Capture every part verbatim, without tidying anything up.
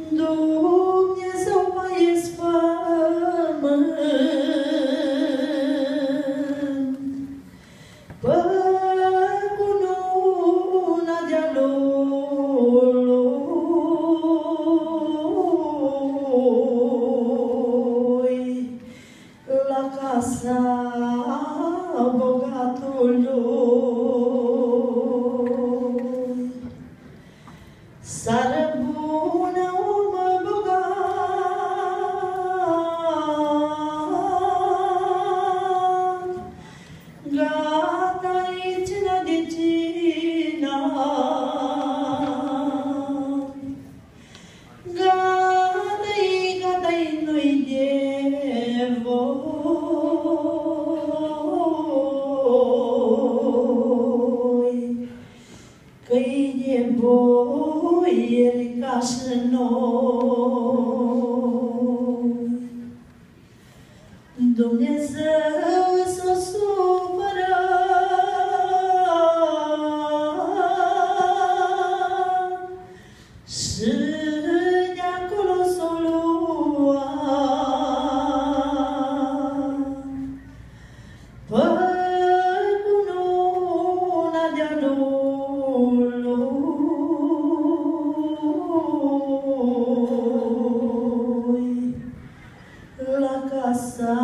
Dumnezeu paiesc pământ, păcununa de-a lui, la casa bogatului. Sară bună, omă bogat, gata-i cina de cina, gata-i, gata-i nu-i de voi, că-i de boieri ca și noi. Dumnezeu s-o supără și de acolo s-o lua. Păcununa de-a lui, la casa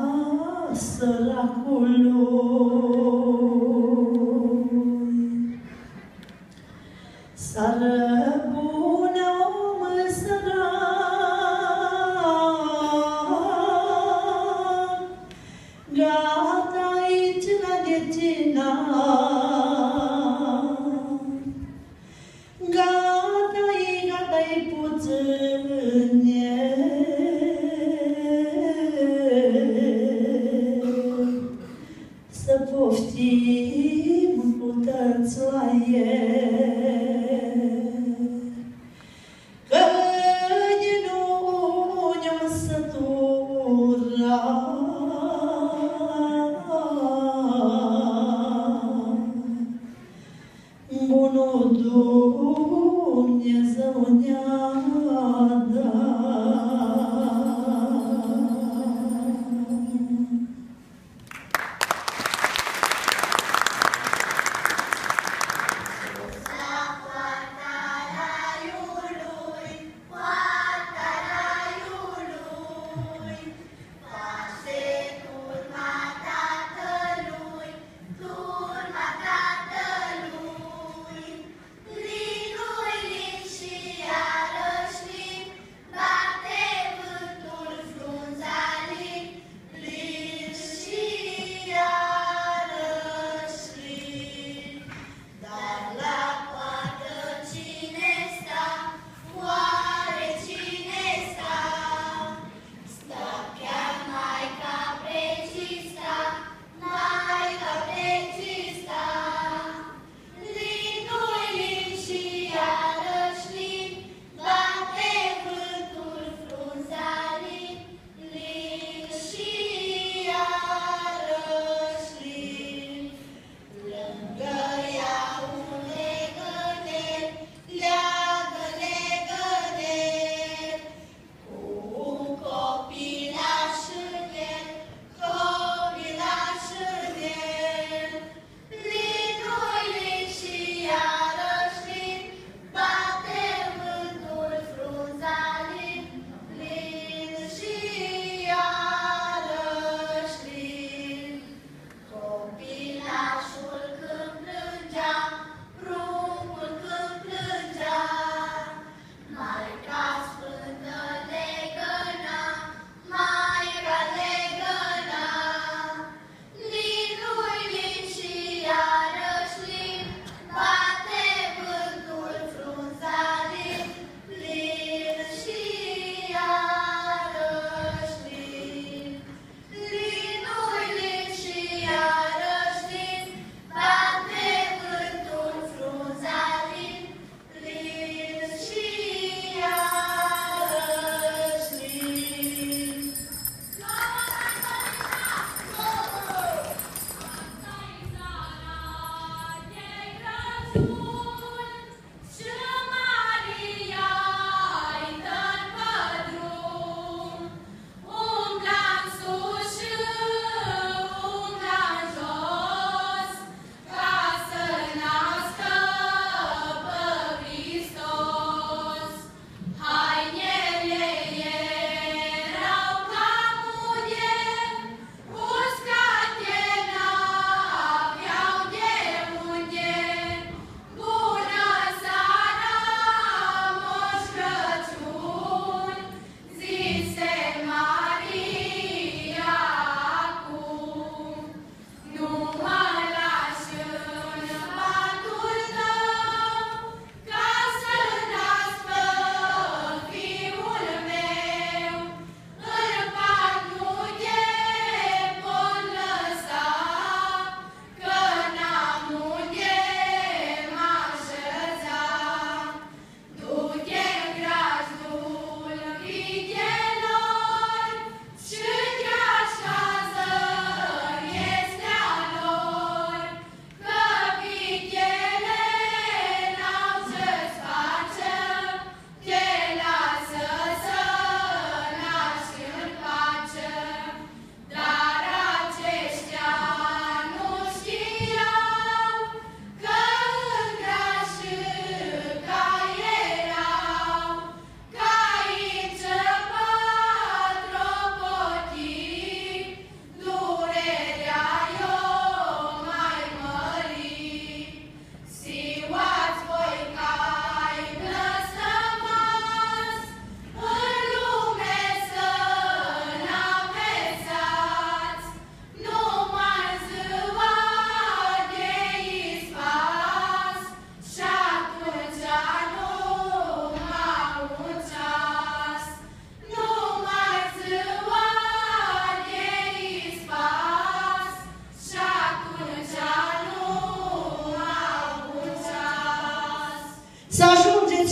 săracului. Sară bună, omă sărac, gata-i cina de cina, gata-i, gata-i puțânie, să poftim cu tăți la el, că din unii-o sătura, bunul Dumnezeu ne-a dat. Yeah.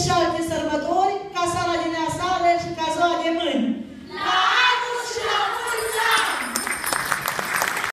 și alte sărbători, ca sala din aseară și ca ziua de mâini.